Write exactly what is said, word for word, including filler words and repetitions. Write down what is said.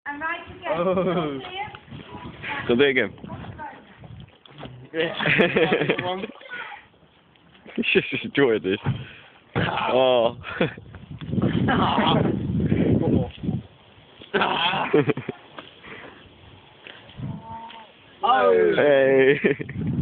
And right again. Oh. So do it again. Yeah. Just enjoy this. Oh. Oh. Hey.